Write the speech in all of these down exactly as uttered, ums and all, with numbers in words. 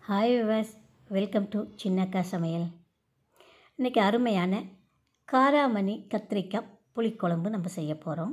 Hi viewers, welcome to Chinnakka Samayal. இன்றைக்கி அருமையான காராமணி கத்திரிக்காய் புளிக்குழம்பு நம்ம செய்ய போகிறோம்.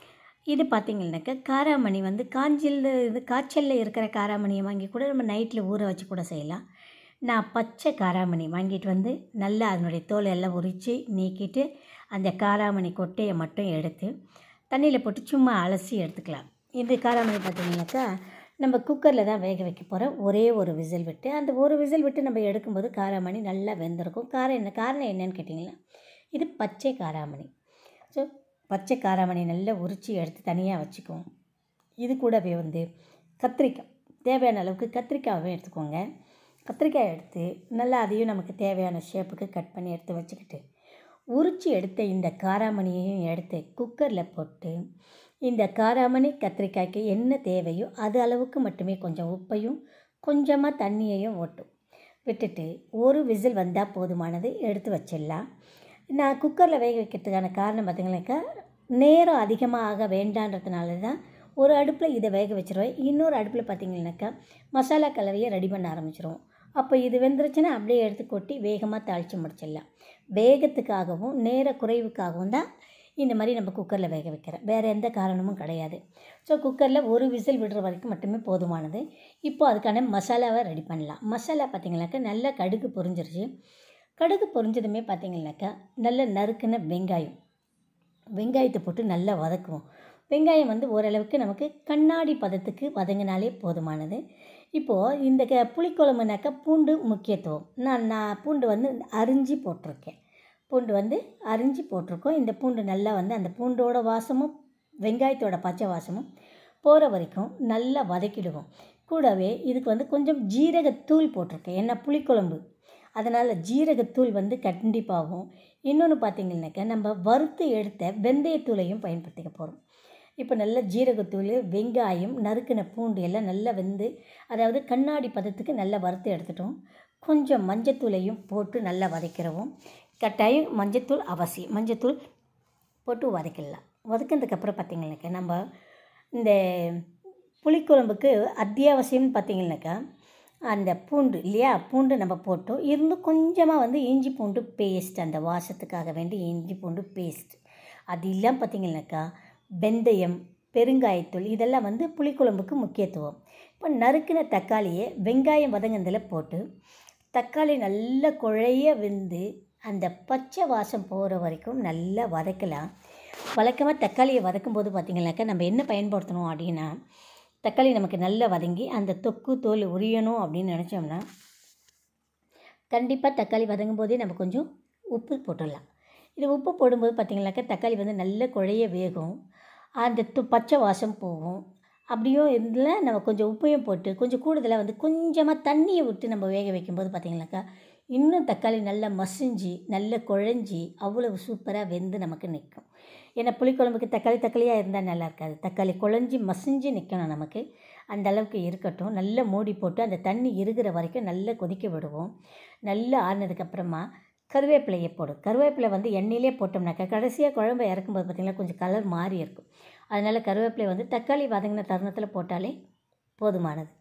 இது பார்த்திங்கனாக்கா காராமணி வந்து காஞ்சில் இது காய்ச்சலில் இருக்கிற காராமணியை வாங்கி கூட நம்ம நைட்டில் ஊற வச்சு கூட செய்யலாம். நான் பச்சை காராமணி வாங்கிட்டு வந்து நல்லா அதனுடைய தோல் எல்லாம் உரித்து நீக்கிட்டு அந்த காராமணி கொட்டையை மட்டும் எடுத்து தண்ணியில் போட்டு சும்மா அலசி எடுத்துக்கலாம். இந்த காராமணி பார்த்திங்கனாக்கா நம்ம குக்கரில் தான் வேக வைக்க போகிறோம். ஒரே ஒரு விசில் விட்டு அந்த ஒரு விசில் விட்டு நம்ம எடுக்கும்போது காராமணி நல்லா வெந்திருக்கும். காரம் என்ன காரணம் என்னன்னு கேட்டிங்கன்னா, இது பச்சை காராமணி. ஸோ பச்சை காராமணி நல்லா உரித்து எடுத்து தனியாக வச்சுக்குவோம். இது கூடவே வந்து கத்திரிக்காய் தேவையான அளவுக்கு கத்திரிக்காயும் எடுத்துக்கோங்க. கத்திரிக்காய் எடுத்து நல்லா அதையும் நமக்கு தேவையான ஷேப்புக்கு கட் பண்ணி எடுத்து வச்சுக்கிட்டு உரித்து எடுத்த இந்த காராமணியையும் எடுத்து குக்கரில் போட்டு இந்த காராமணி கத்திரிக்காய்க்கு என்ன தேவையோ அது அளவுக்கு மட்டுமே கொஞ்சம் உப்பையும் கொஞ்சமாக தண்ணியையும் ஓட்டும் விட்டுட்டு ஒரு விசில் வந்தால் போதுமானது, எடுத்து வச்சிடலாம். நான் குக்கரில் வேக வைக்கிறதுக்கான காரணம் பார்த்திங்கனாக்கா, நேரம் அதிகமாக ஆக வேண்டான்றதுனால தான் ஒரு அடுப்பில் இதை வேக வச்சுருவேன். இன்னொரு அடுப்பில் பார்த்திங்கனாக்கா மசாலா கலவையை ரெடி பண்ண ஆரம்பிச்சிருவோம். அப்போ இது வெந்துருச்சுன்னா அப்படியே எடுத்து கொட்டி வேகமாக தாளித்து முடிச்சிடலாம். வேகத்துக்காகவும் நேர குறைவுக்காகவும் தான் இந்த மாதிரி நம்ம குக்கரில் வேக வைக்கிறோம். வேறு எந்த காரணமும் கிடையாது. ஸோ குக்கரில் ஒரு விசில் விடுற வரைக்கும் மட்டுமே போதுமானது. இப்போது அதுக்கான மசாலாவை ரெடி பண்ணலாம். மசாலா பார்த்திங்கனாக்கா நல்லா கடுகு பொரிஞ்சிருச்சு. கடுகு பொரிஞ்சதுமே பார்த்திங்கனாக்கா நல்ல நறுக்குன வெங்காயம் வெங்காயத்தை போட்டு நல்லா வதக்குவோம். வெங்காயம் வந்து ஓரளவுக்கு நமக்கு கண்ணாடி பதத்துக்கு வதங்கினாலே போதுமானது. இப்போது இந்த க புளிக்குழம்புனாக்கா பூண்டு முக்கியத்துவம். நான் நான் பூண்டு வந்து அரிஞ்சு போட்டிருக்கேன். பூண்டு வந்து அரிஞ்சு போட்டிருக்கோம். இந்த பூண்டு நல்லா வந்து அந்த பூண்டோட வாசமும் வெங்காயத்தோட பச்சை வாசமும் போகிற வரைக்கும் நல்லா வதக்கிடுவோம். கூடவே இதுக்கு வந்து கொஞ்சம் ஜீரகத்தூள் போட்டிருக்கேன். ஏன்னா புளிக்குழம்பு, அதனால் ஜீரகத்தூள் வந்து கண்டிப்பாகவும். இன்னொன்று பார்த்திங்கனாக்கா நம்ம வறுத்து எடுத்த வெந்தயத்தூளையும் பயன்படுத்திக்க போகிறோம். இப்போ நல்ல ஜீரகத்தூள், வெங்காயம், நறுக்கின பூண்டு எல்லாம் நல்லா வெந்து அதாவது கண்ணாடி பதத்துக்கு நல்லா வறுத்து எடுத்துட்டோம். கொஞ்சம் மஞ்சத்தூளையும் போட்டு நல்லா வதக்கிறவும். கட்டாயம் மஞ்சத்தூள் அவசியம். மஞ்சத்தூள் போட்டு வதக்கிடலாம். வதக்கினதுக்கப்புறம் பார்த்திங்கனாக்கா நம்ம இந்த புளிக்குழம்புக்கு அத்தியாவசியம்னு பார்த்திங்கனாக்கா அந்த பூண்டு இல்லையா, பூண்டு நம்ம போட்டோம். இருந்து கொஞ்சமாக வந்து இஞ்சி பூண்டு பேஸ்ட், அந்த வாசத்துக்காக வேண்டி இஞ்சி பூண்டு பேஸ்ட். அது இல்லாமல் பார்த்திங்கனாக்கா வெந்தயம், பெருங்காயத்தூள் இதெல்லாம் வந்து புளிக்குழம்புக்கு முக்கியத்துவம். இப்போ நறுக்கின தக்காளியை வெங்காயம் வதங்கினதில் போட்டு தக்காளி நல்லா குழைய வெந்து அந்த பச்சை வாசம் போகிற வரைக்கும் நல்லா வதக்கலாம். வழக்கமாக தக்காளியை வதக்கும்போது பார்த்திங்கனாக்கா நம்ம என்ன பயன்படுத்தணும் அப்படின்னா, தக்காளி நமக்கு நல்லா வதங்கி அந்த தொக்கு தோல் உரியணும் அப்படின்னு நினச்சோம்னா கண்டிப்பாக தக்காளி வதங்கும் போதே நம்ம கொஞ்சம் உப்பு போட்டுடலாம். இது உப்பு போடும்போது பார்த்திங்கனாக்கா தக்காளி வந்து நல்ல குழைய வேகும், அந்த து பச்சை வாசம் போகும். அப்படியும் இதில் நம்ம கொஞ்சம் உப்பையும் போட்டு கொஞ்சம் கூடுதலாக வந்து கொஞ்சமாக தண்ணியை விட்டு நம்ம வேக வைக்கும்போது பார்த்திங்கனாக்கா இன்னும் தக்காளி நல்லா மசிஞ்சு நல்ல குழஞ்சி அவ்வளவு சூப்பராக வெந்து நமக்கு நிற்கும். ஏன்னா புளிக்குழம்புக்கு தக்காளி தக்காளியாக இருந்தால் நல்லா இருக்காது. தக்காளி குழஞ்சி மசிஞ்சு நிற்கணும் நமக்கு. அந்த அளவுக்கு இருக்கட்டும். நல்லா மூடி போட்டு அந்த தண்ணி இருக்கிற வரைக்கும் நல்லா கொதிக்க விடுவோம். நல்லா ஆறினதுக்கப்புறமா கருவேப்பிலையை போடும். கருவேப்பிலை வந்து எண்ணெயிலே போட்டோம்னாக்கா கடைசியாக குழம்பு இறக்கும்போது பார்த்திங்கன்னா கொஞ்சம் கலர் மாறி இருக்கும். அதனால் கருவேப்பிலை வந்து தக்காளி வதங்கின தருணத்தில் போட்டாலே போதுமானது.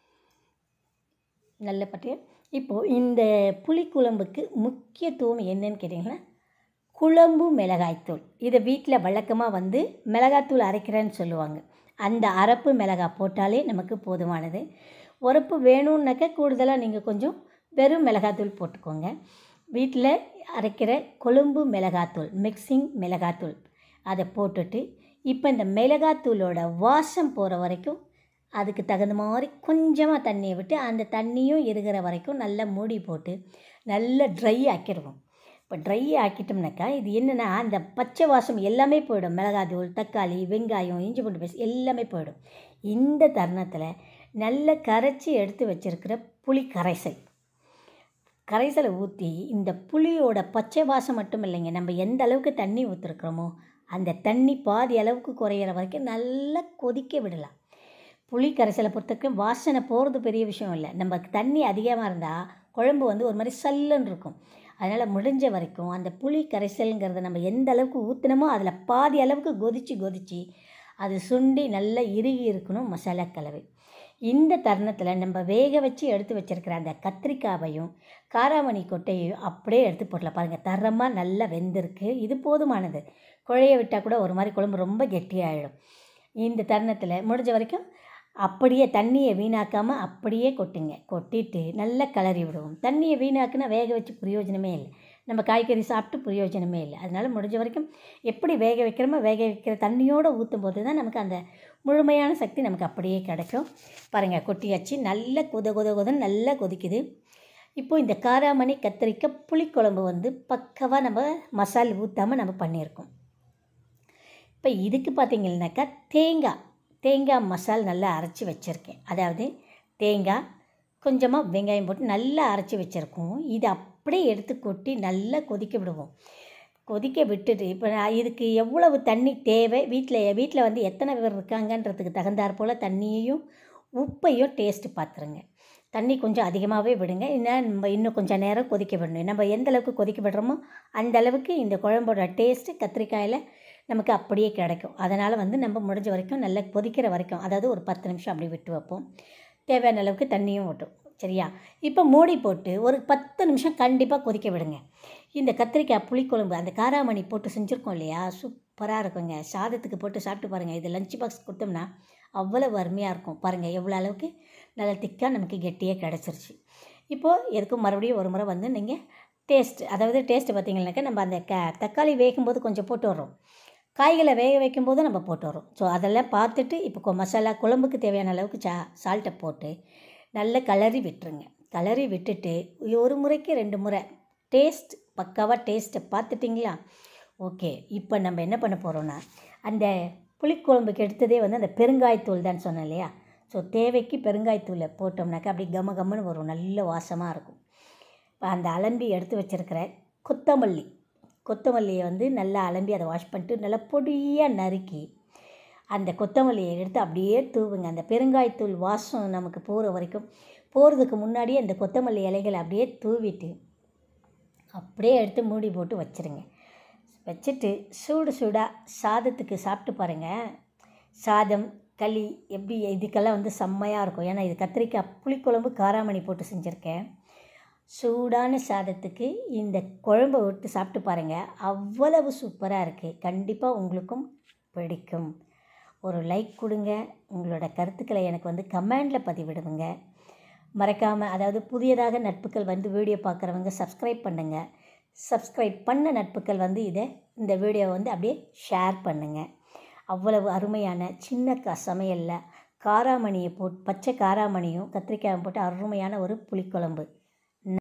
நல்ல பட்டிய இப்போது இந்த புளிக்குழம்புக்கு முக்கியத்துவம் என்னன்னு கேட்டிங்கன்னா குழம்பு மிளகாய்த்தூள். இதை வீட்டில் வழக்கமாக வந்து மிளகாய்த்தூள் அரைக்கிறேன்னு சொல்லுவாங்க. அந்த அரப்பு மிளகாய் போட்டாலே நமக்கு போதுமானது. உரப்பு வேணும்னாக்கா கூடுதலாக நீங்கள் கொஞ்சம் வெறும் மிளகாய்த்தூள் போட்டுக்கோங்க. வீட்டில் அரைக்கிற கொழும்பு மிளகாய்த்தூள், மிக்சிங் மிளகாய்த்தூள் அதை போட்டுட்டு இப்போ இந்த மிளகாய்த்தூளோட வாசம் போகிற வரைக்கும் அதுக்கு தகுந்த மாதிரி கொஞ்சமாக தண்ணியை விட்டு அந்த தண்ணியும் இருக்கிற வரைக்கும் நல்லா மூடி போட்டு நல்லா ட்ரை ஆக்கிடுவோம். இப்போ ட்ரை ஆக்கிட்டோம்னாக்கா இது என்னென்னா அந்த பச்சை வாசம் எல்லாமே போயிடும். மிளகாய்த்தூள், தக்காளி, வெங்காயம், இஞ்சி பூண்டு பேஸ்ட் எல்லாமே போயிடும். இந்த தருணத்தில் நல்லா கரைச்சி எடுத்து வச்சுருக்கிற புளி கரைசல் கரைசலை ஊற்றி இந்த புளியோட பச்சை வாசம் மட்டும் இல்லைங்க, நம்ம எந்த அளவுக்கு தண்ணி ஊற்றிருக்கிறோமோ அந்த தண்ணி பாதி அளவுக்கு குறையிற வரைக்கும் நல்லா கொதிக்க விடலாம். புளி கரைசலை பொறுத்தவரைக்கும் வாசனை போகிறது பெரிய விஷயம் இல்லை. நம்ம தண்ணி அதிகமாக இருந்தால் குழம்பு வந்து ஒரு மாதிரி சல்லுன்னு இருக்கும். அதனால் முடிஞ்ச வரைக்கும் அந்த புளி கரைசல்ங்கிறத நம்ம எந்த அளவுக்கு ஊற்றினமோ அதில் பாதி அளவுக்கு கொதித்து கொதித்து அது சுண்டி நல்லா இறுகி இருக்கணும் மசாலா கலவை. இந்த தருணத்தில் நம்ம வேக வச்சு எடுத்து வச்சுருக்கிற அந்த கத்திரிக்காவையும் காராமணி கொட்டையையும் அப்படியே எடுத்து போடலாம். பாருங்கள், தரமாக நல்லா வெந்திருக்கு. இது போதுமானது. குழைய விட்டால் கூட ஒரு மாதிரி குழம்பு ரொம்ப கெட்டியாகிடும். இந்த தருணத்தில் முடிஞ்ச வரைக்கும் அப்படியே தண்ணியை வீணாக்காமல் அப்படியே கொட்டுங்க. கொட்டிட்டு நல்லா கிளறி விடுவோம். தண்ணியை வீணாக்குனா வேக வச்சு பிரயோஜனமே இல்லை, நம்ம காய்கறி சாப்பிட்டு பிரயோஜனமே இல்லை. அதனால் முடிஞ்ச வரைக்கும் எப்படி வேக வைக்கிறோமோ வேக வைக்கிற தண்ணியோடு ஊற்றும் போது தான் நமக்கு அந்த முழுமையான சக்தி நமக்கு அப்படியே கிடைக்கும். பாருங்கள், கொட்டியாச்சு. நல்லா கொத கொத கொதன்னு நல்லா கொதிக்குது. இப்போது இந்த காராமணி கத்திரிக்காய் புளிக்குழம்பு வந்து பக்கவாக நம்ம மசால் ஊற்றாமல் நம்ம பண்ணியிருக்கோம். இப்போ இதுக்கு பார்த்திங்கன்னாக்கா தேங்காய் தேங்காய் மசால் நல்லா அரைச்சி வச்சுருக்கேன். அதாவது தேங்காய் கொஞ்சமாக வெங்காயம் போட்டு நல்லா அரைச்சி வச்சுருக்கோம். இது அப்படியே எடுத்து கொட்டி நல்லா கொதிக்க விடுவோம். கொதிக்க விட்டுட்டு இப்போ நான் இதுக்கு எவ்வளவு தண்ணி தேவை, வீட்டில் வீட்டில் வந்து எத்தனை பேர் இருக்காங்கன்றதுக்கு தகுந்தாற் போல் தண்ணியையும் உப்பையும் டேஸ்ட்டு பார்த்துருங்க. தண்ணி கொஞ்சம் அதிகமாகவே விடுங்க. இன்னும் நம்ம இன்னும் கொஞ்சம் நேரம் கொதிக்க விடணும். நம்ம எந்த அளவுக்கு கொதிக்க விடுறோமோ அந்த அளவுக்கு இந்த குழம்போட டேஸ்ட்டு கத்திரிக்காயில் நமக்கு அப்படியே கிடைக்கும். அதனால் வந்து நம்ம முடிஞ்ச வரைக்கும் நல்லா கொதிக்கிற வரைக்கும், அதாவது ஒரு பத்து நிமிஷம் அப்படி விட்டு வைப்போம். தேவையான அளவுக்கு தண்ணியும் விட்டோம். சரியா? இப்போ மூடி போட்டு ஒரு பத்து நிமிஷம் கண்டிப்பாக கொதிக்க விடுங்க. இந்த கத்திரிக்காய் புளிக்குழம்பு அந்த காராமணி போட்டு செஞ்சுருக்கோம் இல்லையா, சூப்பராக இருக்குங்க. சாதத்துக்கு போட்டு சாப்பிட்டு பாருங்கள். இது லஞ்ச் பாக்ஸ் கொடுத்தோம்னா அவ்வளவு அருமையாக இருக்கும். பாருங்கள் எவ்வளோ அளவுக்கு நல்லா திக்காக நமக்கு கெட்டியாக கிடச்சிருச்சு. இப்போது எதுக்கும் மறுபடியும் ஒரு முறை வந்து நீங்கள் டேஸ்ட், அதாவது டேஸ்ட்டு பார்த்திங்கனாக்கா நம்ம அந்த க தக்காளி வேகும்போது கொஞ்சம் போட்டு வர்றோம், காய்களை வேக வைக்கும்போது நம்ம போட்டு வரோம். ஸோ அதெல்லாம் பார்த்துட்டு இப்போ மசாலா குழம்புக்கு தேவையான அளவுக்கு சா சால்ட்டை போட்டு நல்லா கிளறி விட்டுருங்க. கிளறி விட்டுட்டு ஒரு முறைக்கு ரெண்டு முறை டேஸ்ட் பக்காவாக டேஸ்ட்டை பார்த்துட்டிங்களா? ஓகே. இப்போ நம்ம என்ன பண்ண போகிறோன்னா, அந்த புளிக்குழம்புக்கு எடுத்ததே வந்து அந்த பெருங்காயத்தூள் தான் சொன்னேன் இல்லையா? ஸோ தேவைக்கு பெருங்காயத்தூளை போட்டோம்னாக்கா அப்படி கம கம்மன்னு வரும், நல்ல வாசமாக இருக்கும். இப்போ அந்த அலம்பி எடுத்து வச்சுருக்கிற கொத்தமல்லி கொத்தமல்லியை வந்து நல்லா அலம்பி அதை வாஷ் பண்ணிட்டு நல்லா பொடியாக நறுக்கி அந்த கொத்தமல்லியை எடுத்து அப்படியே தூவுங்க. அந்த பெருங்காயத்தூள் வாசம் நமக்கு போகிற வரைக்கும், போகிறதுக்கு முன்னாடியே அந்த கொத்தமல்லி இலைகளை அப்படியே தூவிட்டு அப்படியே எடுத்து மூடி போட்டு வச்சுருங்க. வச்சுட்டு சூடு சூடாக சாதத்துக்கு சாப்பிட்டு பாருங்கள். சாதம் களி எப்படி இதுக்கெல்லாம் வந்து செம்மையாக இருக்கும். ஏன்னா இது கத்திரிக்காய் புளிக்குழம்பு காராமணி போட்டு செஞ்சுருக்கேன். சூடான சாதத்துக்கு இந்த குழம்பை விட்டு சாப்பிட்டு பாருங்கள், அவ்வளவு சூப்பராக இருக்குது. கண்டிப்பாக உங்களுக்கும் பிடிக்கும். ஒரு லைக் கொடுங்க. உங்களோட கருத்துக்களை எனக்கு வந்து கமெண்டில் பதிவிடுங்க. மறக்காமல், அதாவது புதியதாக நட்புகள் வந்து வீடியோ பார்க்குறவங்க சப்ஸ்கிரைப் பண்ணுங்கள். சப்ஸ்கிரைப் பண்ண நட்புகள் வந்து இதை இந்த வீடியோவை வந்து அப்படியே ஷேர் பண்ணுங்கள். அவ்வளவு அருமையான சின்ன க சமையலில் காராமணியை போட்டு, பச்சை காராமணியும் கத்திரிக்காயும் போட்டு அருமையான ஒரு புளிக்குழம்பு.